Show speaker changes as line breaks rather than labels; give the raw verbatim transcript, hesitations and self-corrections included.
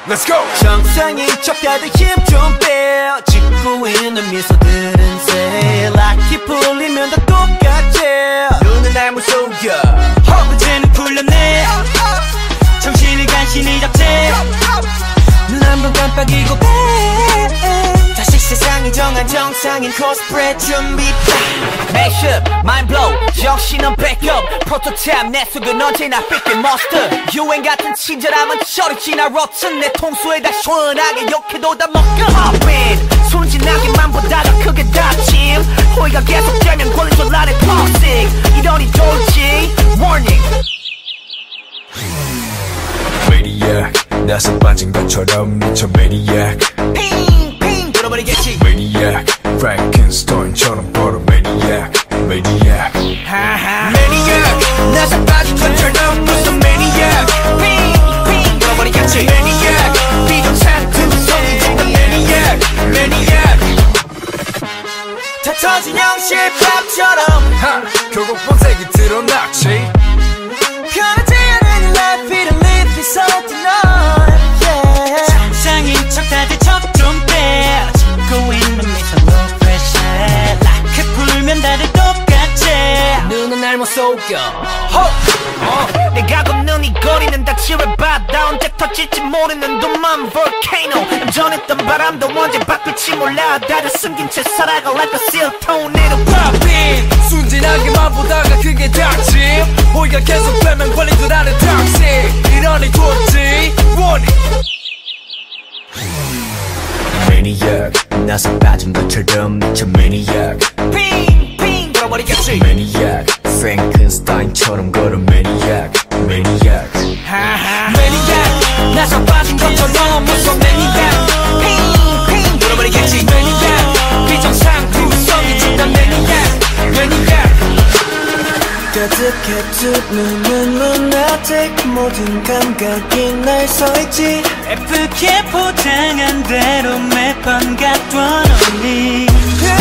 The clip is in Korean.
Let's go.
정상인 척 다들 힘 좀 빼. 짓고 있는 미소들은 새 락이 풀리면 다 똑같지. 눈은 날 무속여 허브제는 풀렸네. 정신을 간신히 잡채. 눈 한 번 깜빡이고 빼. 다시 세상이 정한 정상인 코스프레 준비. Mashup, mind blow, 정신은 backup. 프로토타입 내 속은 언제나 삐끗 monster. 유행 같은 친절함은 저리 지나 rotten. 내 통수에다 시원하게 욕해도 다 먹여. Hop in, 순진하게만 보다가 크게 다짐. 호의가 계속되면 권리줄 나를 toxic. 이러니 좋을지 warning.
Maniac, 나서 빠진 것처럼 미쳐 Maniac.
핑, 핑, 들어버리겠지.
Maniac, Frankenstein처럼 걸어 Maniac, Maniac.
하하. Maniac, 나서 빠진 것처럼 무슨 Maniac. 핑, 핑, 들어버리겠지. Maniac, 비정상 두성이 된다 Maniac, Maniac. 다 터진 영실밥처럼
하, 결국 본색이 드러났지.
편하지 않은 life, 이런 live is so tonight, yeah. 정상인 척 다들 척 좀 빼. 짓고 있는 미소 low pressure. 라크 풀면 다들 똑같지. 눈은 날 못 속여. 어, 내가 걷는 이 거리는 다 지뢰바다. 언제 터질지 모르는 도만 volcano. 전했던 바람도 언제 바뀔지 몰라. 다들 숨긴 채 살아가 like a seal tornado popping.
순진하게만 보다가 그게 닥치. 호의가 계속되면 권리줄 아는 toxic. 이러니 좋지 warning. Maniac, 나서 빠진 것처럼 미쳐 Maniac.
핑, 핑, 들어버리겠지.
Maniac, Frankenstein처럼 걸어 Maniac, Maniac.
하하. Maniac, 나서 빠진 것처럼 무슨 Maniac. 핑, 핑, 들어버리겠지. Maniac, 비정상 구성이 진다 Maniac, Maniac. 가득해 두 눈은 lunatic. 모든 감각이 날 서있지. 예쁘게 포장한 대로 매번 갖던 언니.